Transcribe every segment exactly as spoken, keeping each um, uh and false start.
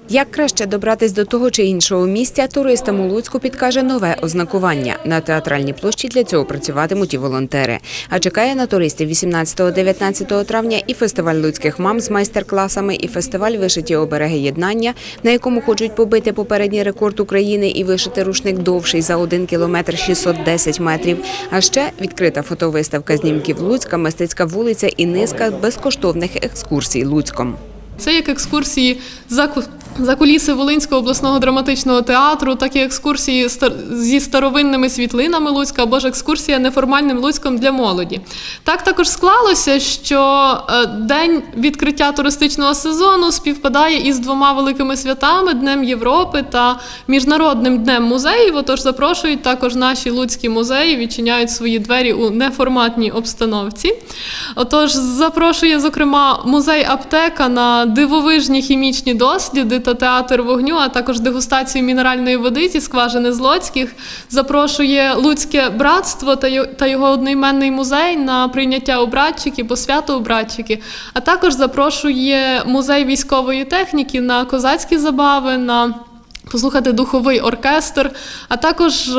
Як краще добратись до того чи іншого місця, туристам у Луцьку підкаже нове ознакування. На Театральній площі для цього працюватимуть і волонтери. А чекає на туристів вісімнадцятого-дев'ятнадцятого травня і фестиваль луцьких мам з майстер-класами, і фестиваль «Вишиті обереги єднання», на якому хочуть побити попередній рекорд України і вишити рушник довший за один кілометр шістсот десять метрів. А ще відкрита фотовиставка знімків Луцька, мистецька вулиця і низка безкоштовних екскурсій Луцьком. Це як екскурсії за, за куліси Волинського обласного драматичного театру, так і екскурсії зі старовинними світлинами Луцька, або ж екскурсія неформальним Луцьком для молоді. Так також склалося, що день відкриття туристичного сезону співпадає із двома великими святами – Днем Європи та Міжнародним днем музеїв. Отож запрошують також наші луцькі музеї, відчиняють свої двері у неформатній обстановці. Отож запрошує, зокрема, музей-аптека на дивовижні хімічні досліди та театр вогню, а також дегустацію мінеральної води зі скважини Злоцьких. Запрошує Луцьке братство та його одноіменний музей на прийняття обрядчиків, бо свято обрядчики. А також запрошує музей військової техніки на козацькі забави, на послухати духовий оркестр, а також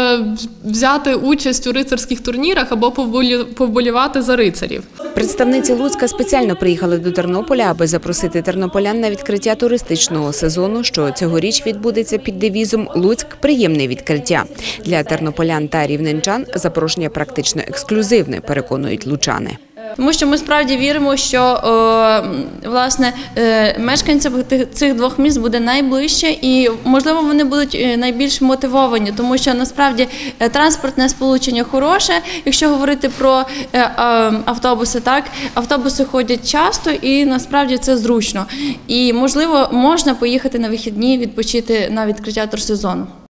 взяти участь у рицарських турнірах або повболівати за рицарів. Представниці Луцька спеціально приїхали до Тернополя, аби запросити тернополян на відкриття туристичного сезону, що цьогоріч відбудеться під девізом «Луцьк – приємне відкриття». Для тернополян та рівненчан запрошення практично ексклюзивне, переконують лучани. Тому що ми справді віримо, що о, власне мешканцям цих двох міст буде найближче і, можливо, вони будуть найбільш мотивовані, тому що насправді транспортне сполучення хороше. Якщо говорити про автобуси, так, автобуси ходять часто і насправді це зручно. І, можливо, можна поїхати на вихідні, відпочити на відкриття турсезону.